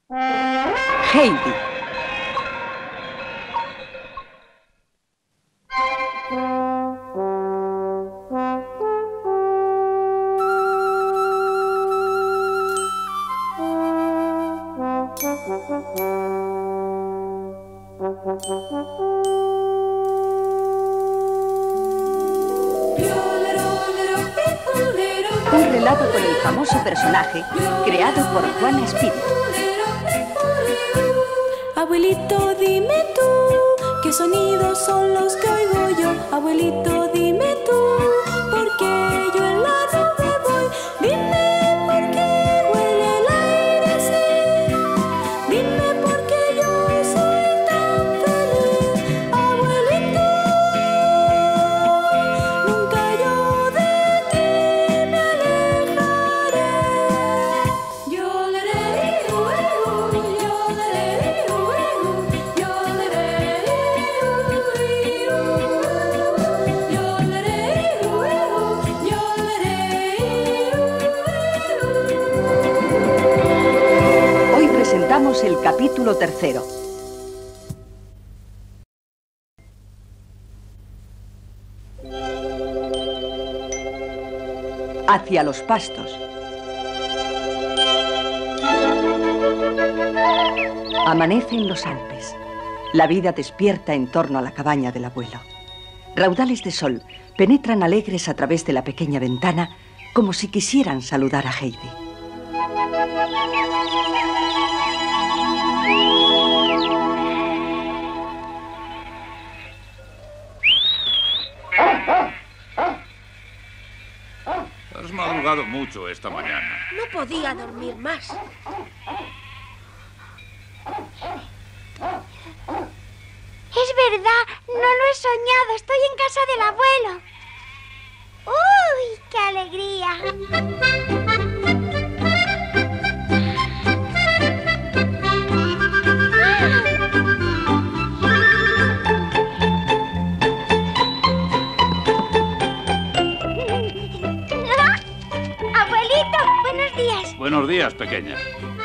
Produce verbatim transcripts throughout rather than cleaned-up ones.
Heidi. Un relato con el famoso personaje creado por Juana Espíritu. Abuelito, dime tú, ¿qué sonidos son los que oigo yo? Abuelito, dime tú, ¿por qué yo en la nube voy? Dime por qué huele el aire así. Dime por qué yo soy tan feliz. Abuelito, nunca yo de ti me alejaré. Yo le haré, yo le haré. Hoy presentamos el capítulo tercero. Hacia los pastos. Amanece en los Alpes. La vida despierta en torno a la cabaña del abuelo. Raudales de sol penetran alegres a través de la pequeña ventana como si quisieran saludar a Heidi. Has madrugado mucho esta mañana. No podía dormir más. Es verdad, no lo he soñado. Estoy en casa del abuelo. ¡Uy, qué alegría! Abuelito, buenos días. Buenos días, pequeña.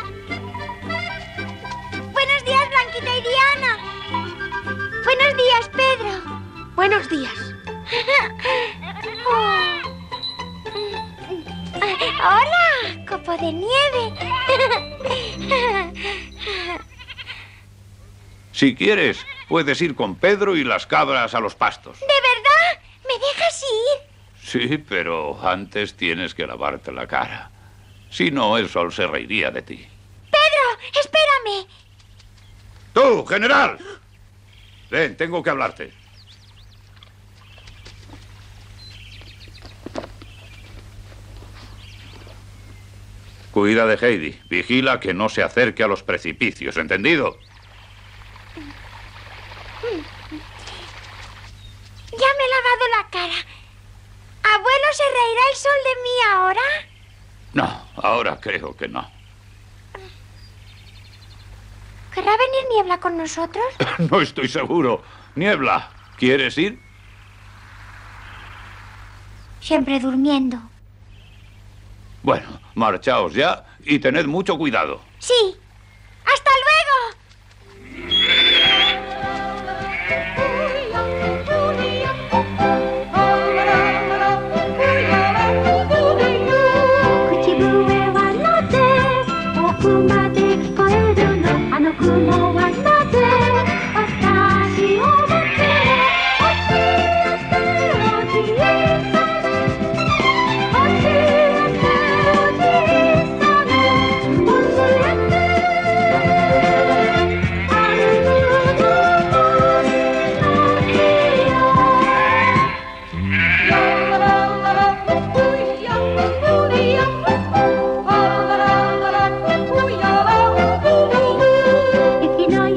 Buenos días, Blanquita y Diana. Buenos días, Pedro. Buenos días. Oh. Hola, copo de nieve. Si quieres, puedes ir con Pedro y las cabras a los pastos. ¿De verdad? ¿Me dejas ir? Sí, pero antes tienes que lavarte la cara. Si no, el sol se reiría de ti. Pedro, espérame. ¡Tú, general! Ven, tengo que hablarte. Cuida de Heidi. Vigila que no se acerque a los precipicios, ¿entendido? Ya me he lavado la cara. ¿Abuelo se reirá el sol de mí ahora? No, ahora creo que no. ¿Querrá venir Niebla con nosotros? No estoy seguro. Niebla, ¿quieres ir? Siempre durmiendo. Bueno, marchaos ya y tened mucho cuidado. Sí. ¡Hasta luego! If you know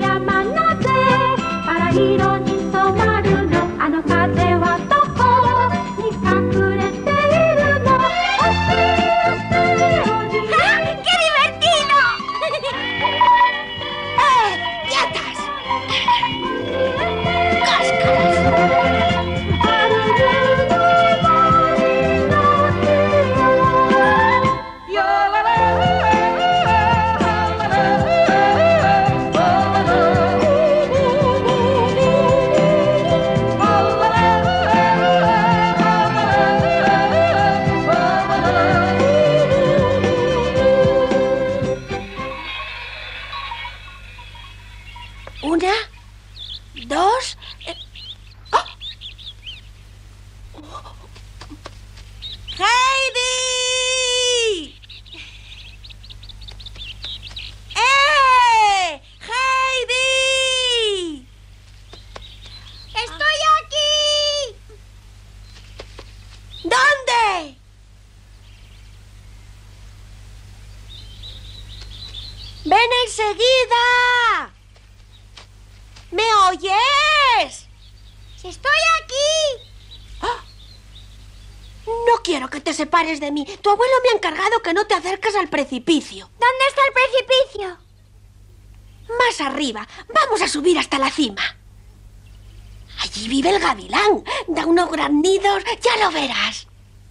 ¡Ven enseguida! ¿Me oyes? ¡Si estoy aquí! ¡Ah! No quiero que te separes de mí. Tu abuelo me ha encargado que no te acerques al precipicio. ¿Dónde está el precipicio? Más arriba. Vamos a subir hasta la cima. Allí vive el gavilán. Da unos grandidos, ya lo verás.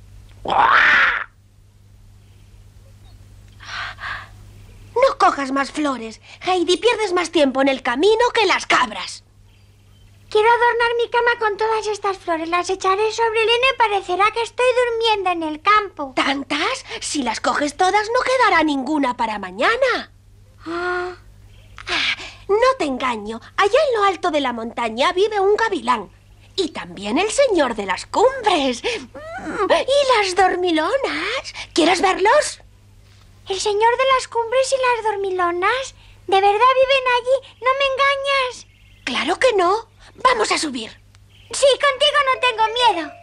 No cojas más flores. Heidi, pierdes más tiempo en el camino que las cabras. Quiero adornar mi cama con todas estas flores. Las echaré sobre el heno y parecerá que estoy durmiendo en el campo. ¿Tantas? Si las coges todas, no quedará ninguna para mañana. Ah. Ah, no te engaño. Allá en lo alto de la montaña vive un gavilán. Y también el señor de las cumbres. Mm, ¿y las dormilonas? ¿Quieres verlos? ¿El señor de las cumbres y las dormilonas? ¿De verdad viven allí? ¿No me engañas? Claro que no. Vamos a subir. Sí, contigo no tengo miedo.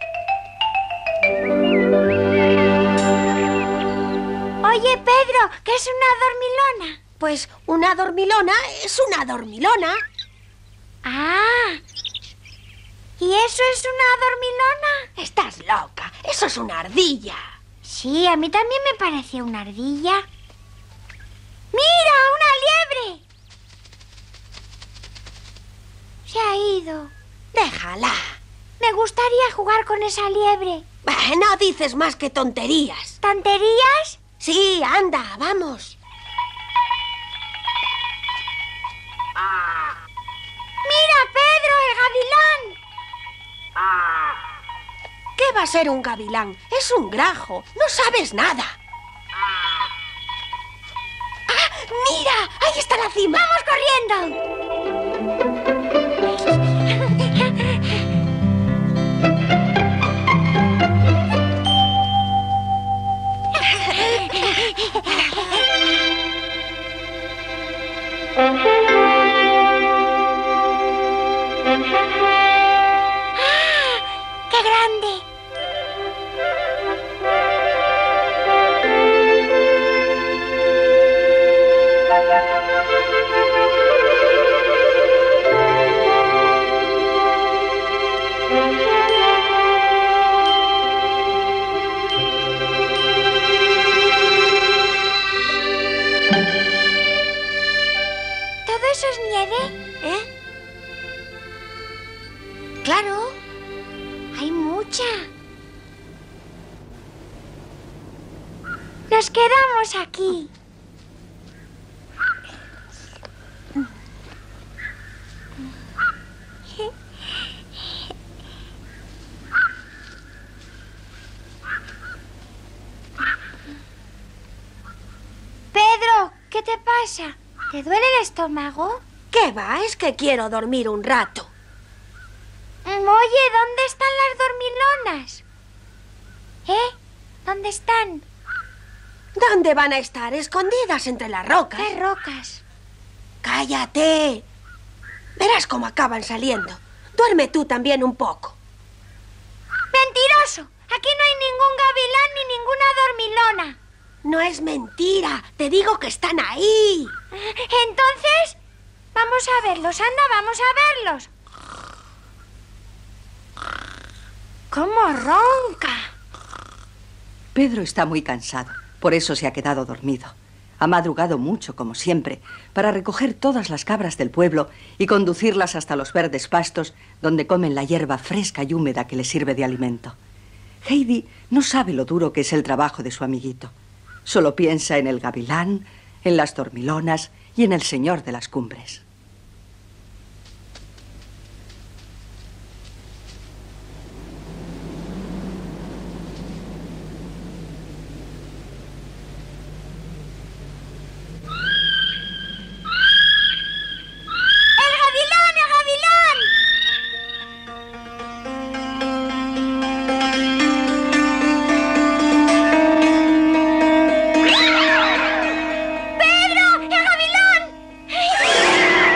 Oye, Pedro, ¿qué es una dormilona? Pues una dormilona es una dormilona. Ah. ¿Y eso es una dormilona? Estás loca. Eso es una ardilla. Sí, a mí también me pareció una ardilla. ¡Mira, una liebre! Se ha ido. Déjala. Me gustaría jugar con esa liebre. Bah, no dices más que tonterías. ¿Tonterías? Sí, anda, vamos. ¡Mira, Pedro, el gavilán! ¿Qué va a ser un gavilán? Es un grajo. No sabes nada. ¡Ah! ¡Mira! ¡Ahí está la cima! ¡Vamos corriendo! ¡Qué grande! ¿Todo eso es nieve? ¿Eh? Claro. Hay mucha. Nos quedamos aquí. Pedro, ¿qué te pasa? ¿Te duele el estómago? ¿Qué va? Es que quiero dormir un rato. Oye, ¿dónde están las dormilonas? ¿Eh? ¿Dónde están? ¿Dónde van a estar? Escondidas entre las rocas. ¿Qué rocas? ¡Cállate! Verás cómo acaban saliendo. Duerme tú también un poco. ¡Mentiroso! Aquí no hay ningún gavilán ni ninguna dormilona. No es mentira. Te digo que están ahí. Entonces, vamos a verlos. Anda, vamos a verlos. ¡Cómo ronca! Pedro está muy cansado, por eso se ha quedado dormido. Ha madrugado mucho, como siempre, para recoger todas las cabras del pueblo y conducirlas hasta los verdes pastos donde comen la hierba fresca y húmeda que les sirve de alimento. Heidi no sabe lo duro que es el trabajo de su amiguito. Solo piensa en el gavilán, en las dormilonas y en el señor de las cumbres. ¡Pedro, el gavilán!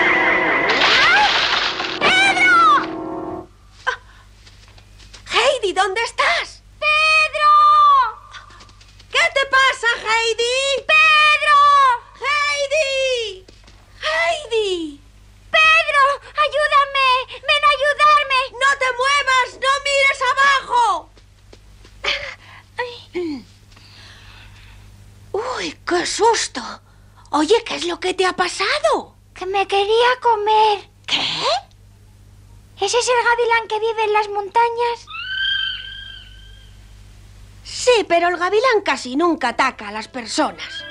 ¿Qué es lo que te ha pasado? Que me quería comer. ¿Qué? ¿Ese es el gavilán que vive en las montañas? Sí, pero el gavilán casi nunca ataca a las personas.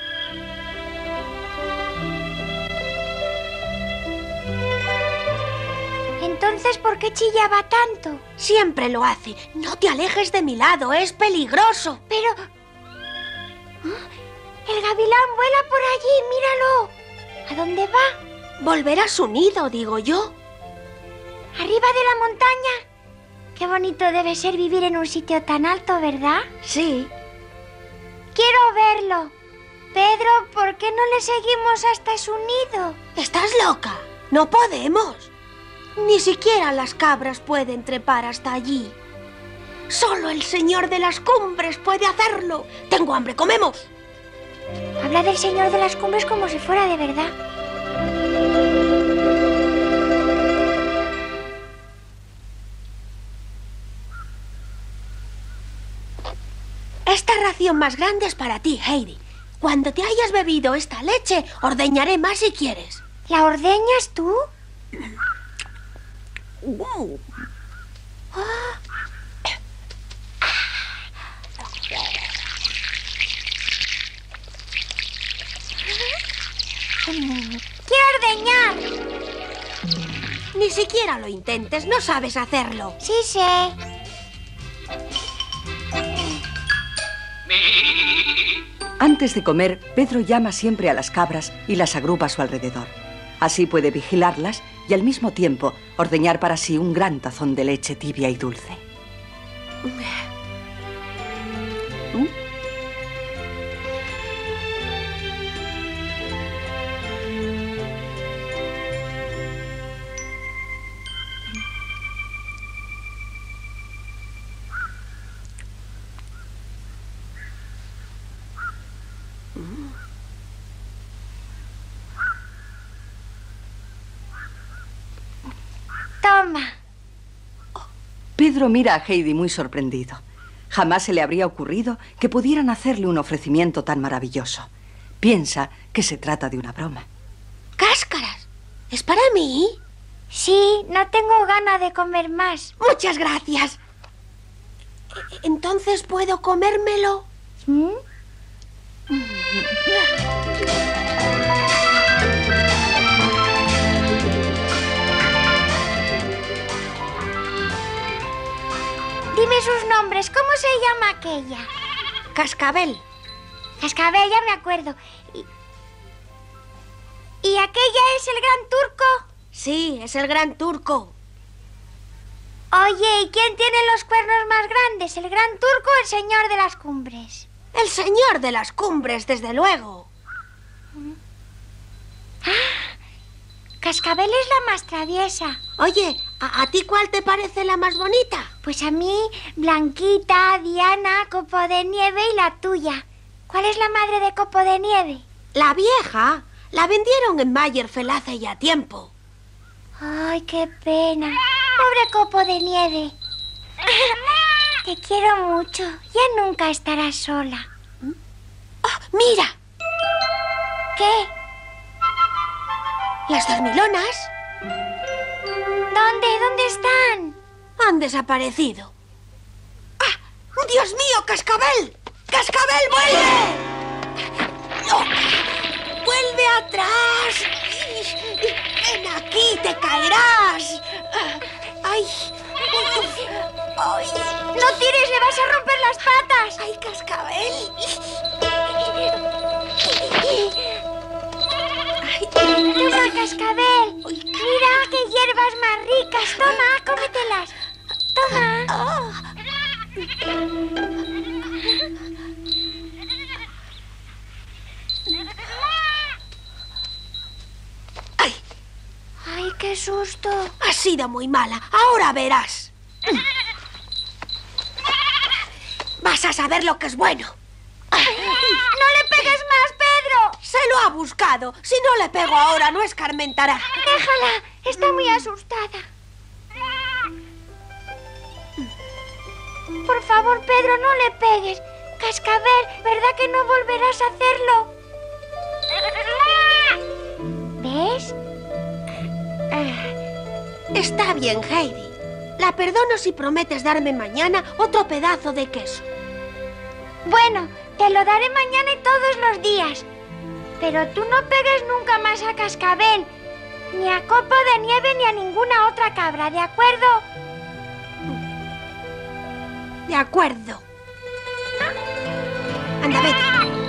Entonces, ¿por qué chillaba tanto? Siempre lo hace. No te alejes de mi lado, es peligroso. Pero... ¿Ah? El gavilán vuela por allí, míralo. ¿A dónde va? Volverá a su nido, digo yo. ¿Arriba de la montaña? Qué bonito debe ser vivir en un sitio tan alto, ¿verdad? Sí. Quiero verlo. Pedro, ¿por qué no le seguimos hasta su nido? ¿Estás loca? No podemos. Ni siquiera las cabras pueden trepar hasta allí. Solo el señor de las cumbres puede hacerlo. Tengo hambre, comemos. Habla del señor de las cumbres como si fuera de verdad. Esta ración más grande es para ti, Heidi. Cuando te hayas bebido esta leche, ordeñaré más si quieres. ¿La ordeñas tú? Wow. Oh. ¡Quiero ordeñar! Ni siquiera lo intentes, no sabes hacerlo. Sí sé. Antes de comer, Pedro llama siempre a las cabras y las agrupa a su alrededor. Así puede vigilarlas y al mismo tiempo ordeñar para sí un gran tazón de leche tibia y dulce. ¿Mm? Toma. Pedro mira a Heidi muy sorprendido. Jamás se le habría ocurrido que pudieran hacerle un ofrecimiento tan maravilloso. Piensa que se trata de una broma. ¡Cáscaras! ¿Es para mí? Sí, no tengo ganas de comer más. Muchas gracias. ¿Entonces puedo comérmelo? ¿Mm? Dime sus nombres. ¿Cómo se llama aquella? Cascabel. Cascabel, ya me acuerdo. ¿Y, ¿Y aquella es el gran turco? Sí, es el gran turco. Oye, ¿y quién tiene los cuernos más grandes? ¿El gran turco o el señor de las cumbres? El señor de las cumbres, desde luego. ¡Ah! Cascabel es la más traviesa. Oye, ¿a, ¿a ti cuál te parece la más bonita? Pues a mí, Blanquita, Diana, Copo de Nieve y la tuya. ¿Cuál es la madre de Copo de Nieve? La vieja. La vendieron en Mayerfeld hace ya tiempo. Ay, qué pena. Pobre Copo de Nieve. Te quiero mucho. Ya nunca estarás sola. Oh, mira. ¿Qué? Las dormilonas ¿Dónde? ¿Dónde están? han desaparecido. ¡Ah! ¡Dios mío, Cascabel! ¡Cascabel, vuelve! ¡No! ¡Vuelve atrás! ¡Ven aquí, te caerás! ¡Ay! ¡Ay! ¡No tires, le vas a romper las patas! ¡Ay, Cascabel! Toma, Cascabel. Mira qué hierbas más ricas. Toma, cómetelas. Toma. ¡Ay! Ay, qué susto. Ha sido muy mala. Ahora verás. Vas a saber lo que es bueno. ¡No le pegues más, Pedro! Se lo ha buscado. Si no le pego ahora, no escarmentará. Déjala. Está muy asustada. Por favor, Pedro, no le pegues. Cascabel, ¿verdad que no volverás a hacerlo? Está bien, Heidi. La perdono si prometes darme mañana otro pedazo de queso. Bueno, te lo daré mañana y todos los días. Pero tú no pegues nunca más a Cascabel, ni a Copo de Nieve, ni a ninguna otra cabra, ¿de acuerdo? De acuerdo. Anda, vete.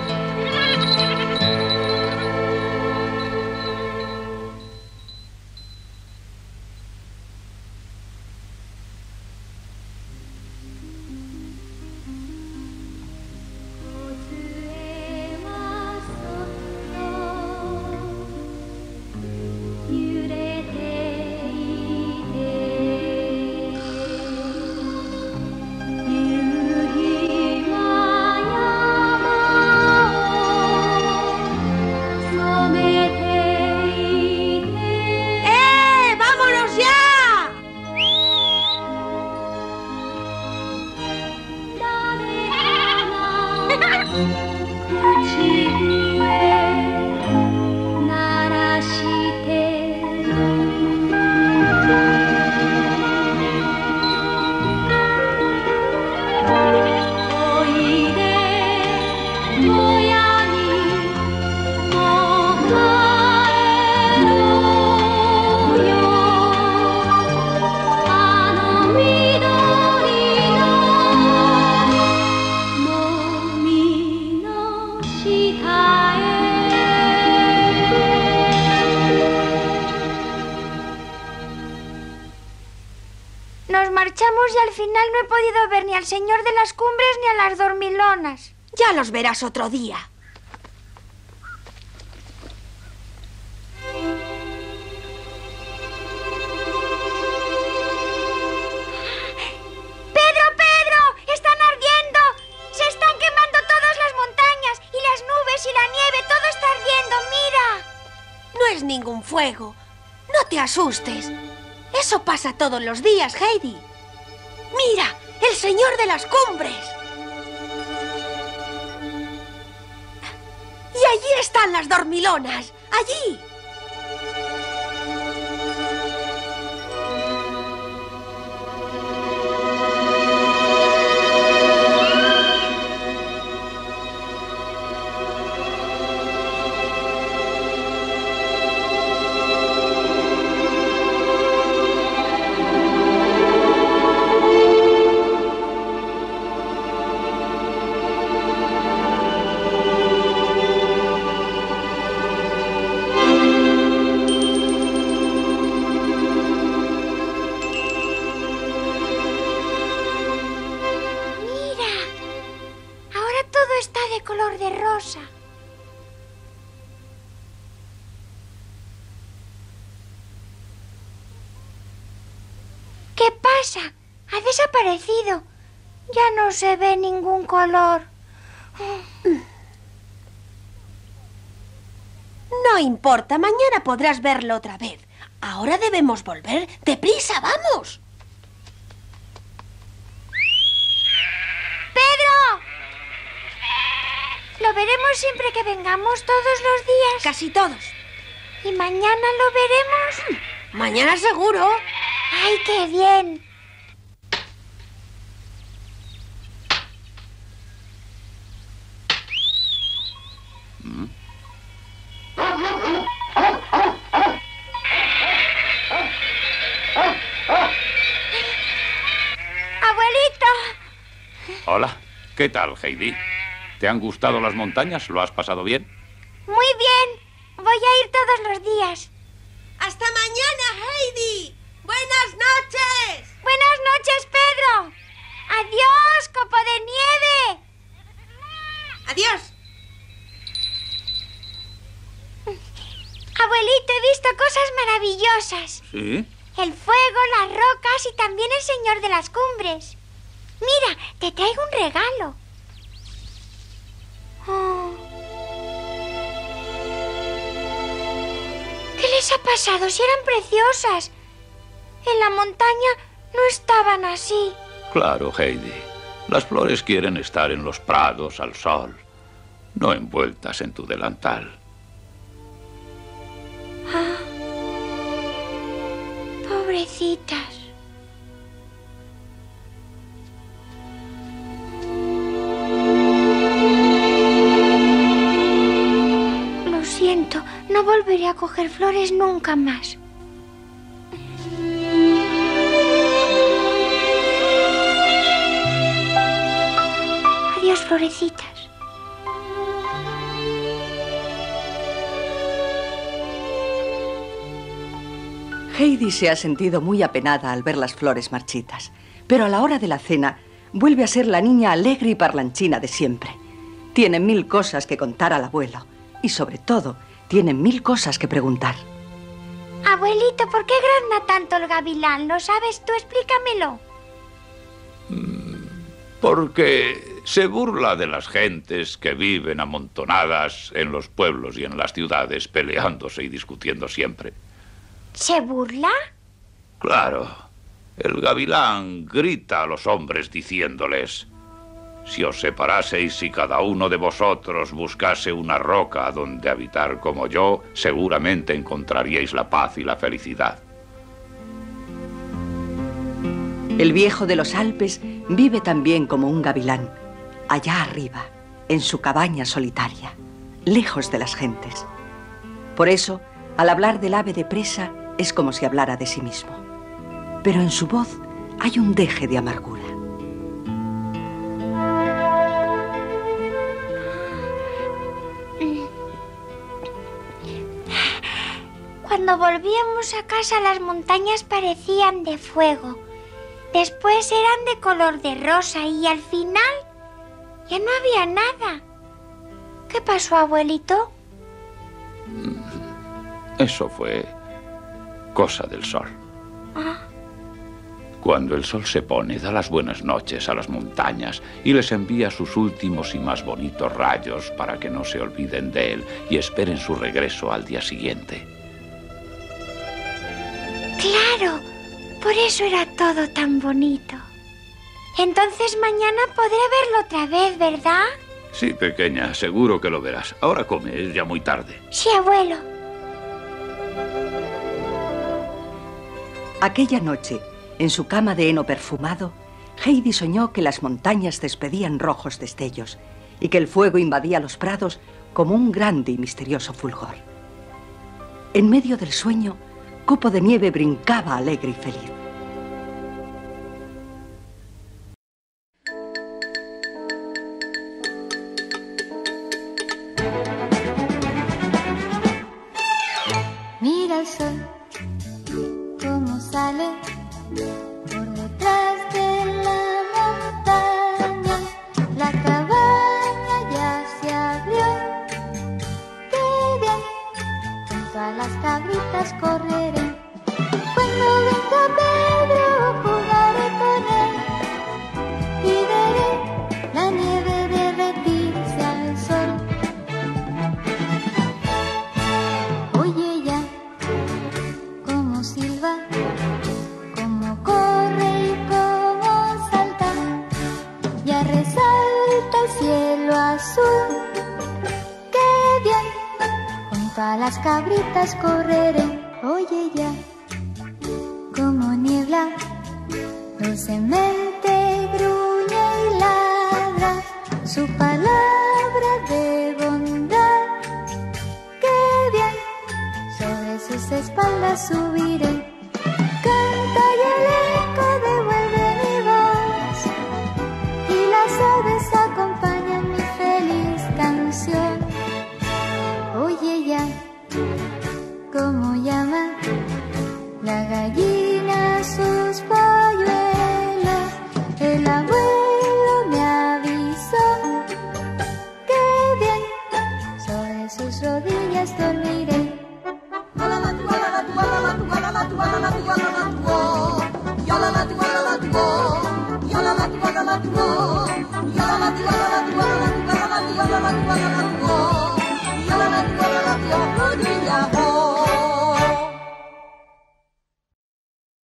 Nos marchamos y al final no he podido ver ni al señor de las cumbres ni a las dormilonas. Ya los verás otro día. ¡Pedro, Pedro! ¡Están ardiendo! ¡Se están quemando todas las montañas! Y las nubes y la nieve, todo está ardiendo, mira. No es ningún fuego. No te asustes. Eso pasa todos los días, Heidi. ¡Mira! ¡El señor de las cumbres! Y allí están las dormilonas. ¡Allí! Color de rosa. ¿Qué pasa? Ha desaparecido. Ya no se ve ningún color. No importa, mañana podrás verlo otra vez. Ahora debemos volver. ¡Deprisa, vamos! Lo veremos siempre que vengamos todos los días. Casi todos. ¿Y mañana lo veremos? Mañana seguro. ¡Ay, qué bien! ¿Mm? ¡Abuelito! Hola, ¿qué tal, Heidi? ¿Te han gustado las montañas? ¿Lo has pasado bien? Muy bien. Voy a ir todos los días. ¡Hasta mañana, Heidi! ¡Buenas noches! Buenas noches, Pedro. Adiós, Copo de Nieve. Adiós. Abuelito, he visto cosas maravillosas. ¿Sí? El fuego, las rocas y también el señor de las cumbres. Mira, te traigo un regalo. Oh. ¿Qué les ha pasado? Si eran preciosas. En la montaña no estaban así. Claro, Heidi. Las flores quieren estar en los prados, al sol, no envueltas en tu delantal. Ah. pobrecitas. Lo siento, no volveré a coger flores nunca más. Adiós, florecitas. Heidi se ha sentido muy apenada al ver las flores marchitas, pero a la hora de la cena vuelve a ser la niña alegre y parlanchina de siempre. Tiene mil cosas que contar al abuelo y, sobre todo, tiene mil cosas que preguntar. Abuelito, ¿por qué grazna tanto el gavilán? ¿Lo sabes tú? Explícamelo. Porque se burla de las gentes que viven amontonadas en los pueblos y en las ciudades, peleándose y discutiendo siempre. ¿Se burla? Claro. El gavilán grita a los hombres diciéndoles: si os separaseis y cada uno de vosotros buscase una roca donde habitar como yo, seguramente encontraríais la paz y la felicidad. El viejo de los Alpes vive también como un gavilán, allá arriba, en su cabaña solitaria, lejos de las gentes. Por eso, al hablar del ave de presa, es como si hablara de sí mismo. Pero en su voz hay un deje de amargura. Cuando volvíamos a casa, las montañas parecían de fuego. Después eran de color de rosa y al final ya no había nada. ¿Qué pasó, abuelito? Eso fue cosa del sol. Ah. Cuando el sol se pone, da las buenas noches a las montañas y les envía sus últimos y más bonitos rayos para que no se olviden de él y esperen su regreso al día siguiente. Claro, por eso era todo tan bonito. Entonces mañana podré verlo otra vez, ¿verdad? Sí, pequeña, seguro que lo verás. Ahora come, es ya muy tarde. Sí, abuelo. Aquella noche, en su cama de heno perfumado, Heidi soñó que las montañas despedían rojos destellos y que el fuego invadía los prados como un grande y misterioso fulgor. En medio del sueño, Copo de Nieve brincaba alegre y feliz. Mira el sol, cómo sale por detrás de la montaña. La cabaña ya se abrió. ¡Qué bien! Junto a las cabritas correré. Cuando venga Pedro jugaré con él y veré la nieve derretirse al sol. Oye ya cómo silba, cómo corre y cómo salta. Ya resalta el cielo azul. ¡Qué bien! Junto a las cabritas correré. Oye ya como niebla dulcemente gruñe y ladra su palabra de bondad. ¡Qué bien! Sobre sus espaldas subiré.